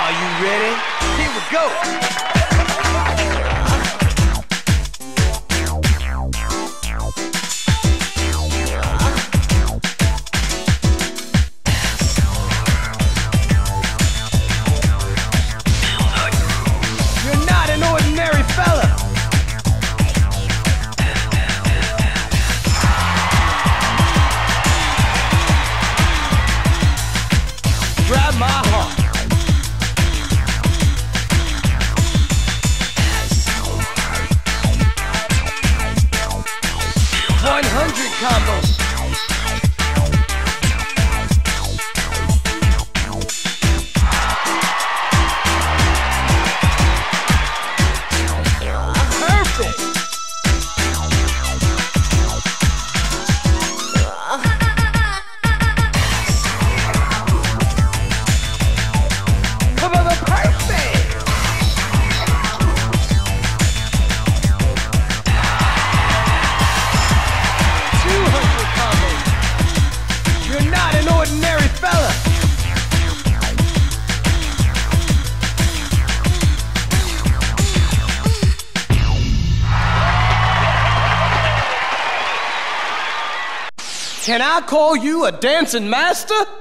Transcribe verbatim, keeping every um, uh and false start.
Are you ready? Here we go. You're not an ordinary fella. Grab my heart. one hundred combos. Perfect. Ordinary fella. Can I call you a dancing master?